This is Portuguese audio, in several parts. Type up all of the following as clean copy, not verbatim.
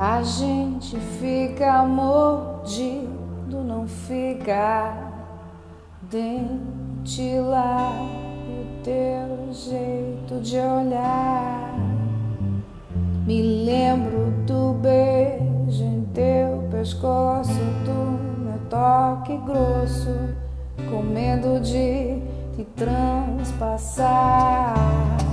A gente fica mordido, não fica. Dente, lábio, teu jeito de olhar. Me lembro do beijo em teu pescoço, do meu toque grosso, com medo de te transpassar.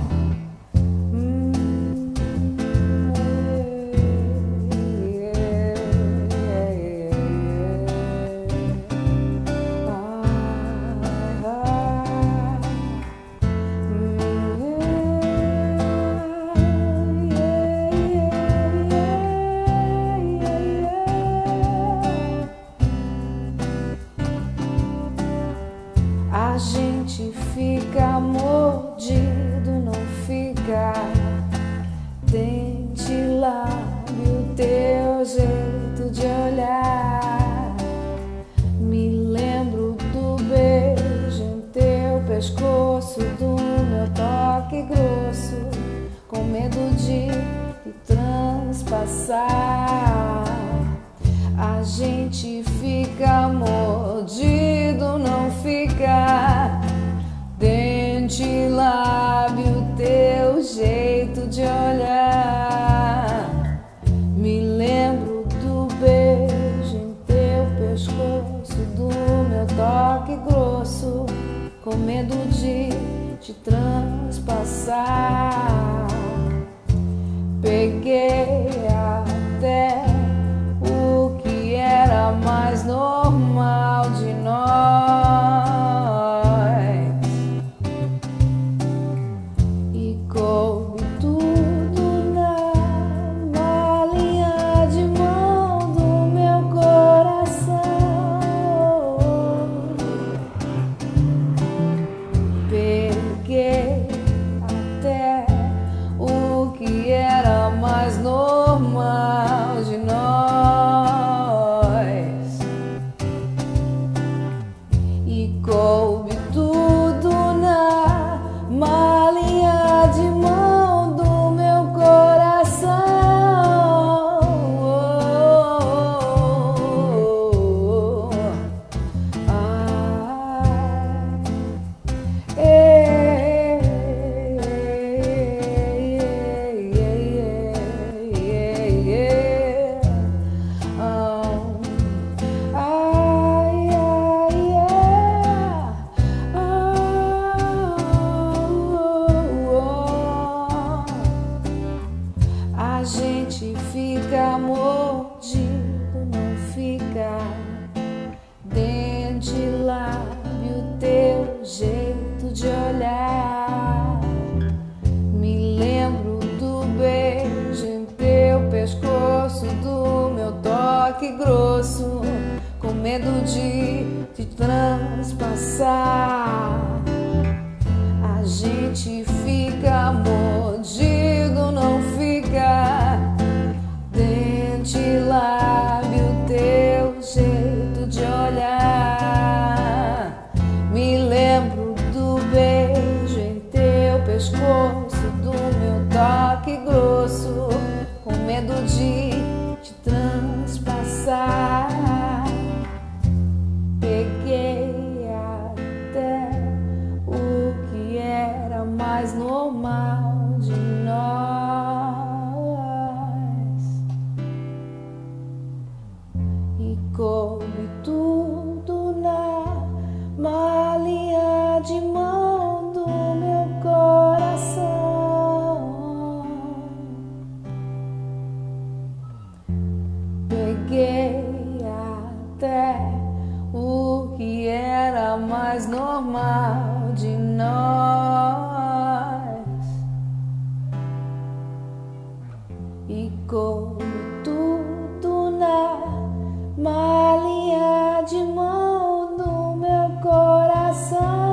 A gente fica mordido, não fica. Dente, lábio, teu jeito de olhar. Me lembro do beijo em teu pescoço, do meu toque grosso, com medo de te transpassar. A gente fica mordido, não fica. Dente, lábio, teu jeito de olhar. Me lembro do beijo em teu pescoço, do meu toque grosso, com medo de te transpassar. Peguei até o que era mais normal de nós e coube tudo na malinha de mão do meu coração. Peguei até o que era mais normal de nós e coube tudo na malinha de mão do meu coração. A gente fica mordido, não fica. Dente, lábio, teu jeito de olhar. Me lembro do beijo em teu pescoço, do meu toque grosso, com medo de te transpassar. A gente fica mordido, não fica. Dente, lábio, teu jeito de olhar. Me lembro do beijo em teu pescoço, do meu toque grosso, com medo de te transpassar. Peguei até o que era mais normal de nós e coube tudo na malinha de mão do meu coração. Peguei até o que era mais normal de nós e coube tudo na malinha de mão do meu coração.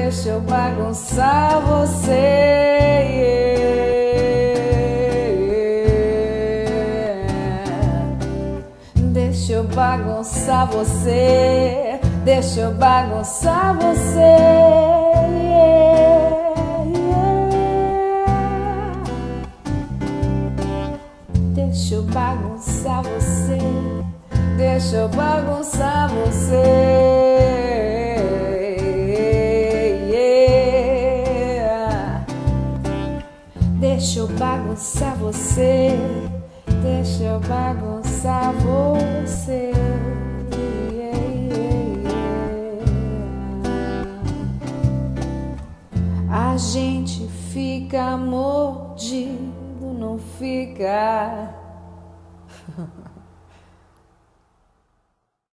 deixa eu bagunçar você. Deixa eu bagunçar você, deixa eu bagunçar você. Deixa eu bagunçar você, deixa eu bagunçar você. Deixa eu bagunçar você, deixa eu bagunçar você. A gente fica mordido, não fica.